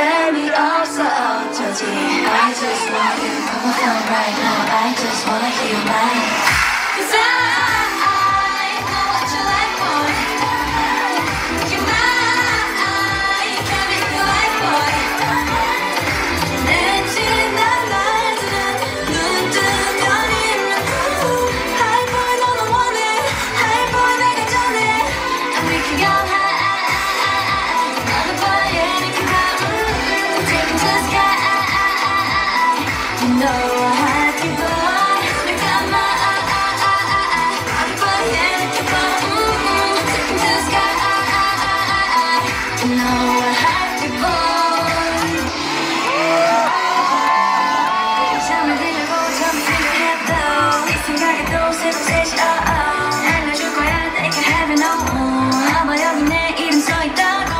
재미없어 어쩌지 I just want you on my phone right now I just wanna hear your mind 'Cause I know what you like boy You're mine Can't be your life boy 내 지난 날들은 눈 뜨면 있는 Hypeboy 너는 원해 Hypeboy 내가 전해 And we can go high 너는 boy anything come Take it to the sky You know I have you boy Look at my Hypeboy anything come Take it to the sky You know I have you boy 잠을 들려고 처음 생각했던 네 생각에 또 새벽 3시 알려줄 거야 They can have it no 아마 여기 내 이름 써있다고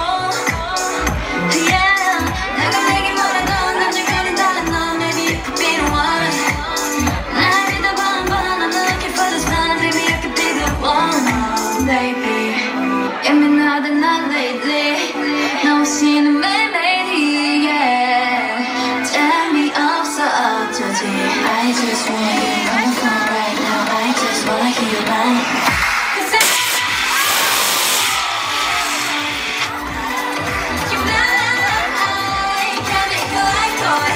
Yeah 내가 내게 뭐라던 남들과는 달라 넌 Maybe you could be the one 날 믿어봐 한번 I'm looking for the sign Maybe you could be the one Baby 예민하다 난 lately 너 없이는 매일매일이 yeah 재미없어 어쩌지 I just want you on the phone right now I just wanna hear your mind 'Cause you're mine Can't be your life boy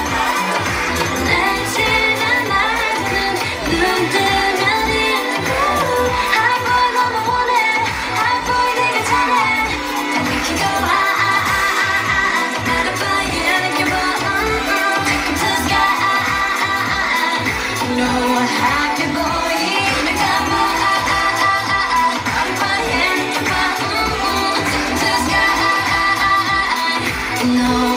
내 지난 날들은 눈 뜨면 있는 Hypeboy 너만 원해 Hypeboy 내가 잘해 And we can go high 나를 봐야 느껴봐 Take it to the sky You know I have you boy 내가 봐 나를 봐야 느껴봐 Take it to the sky You know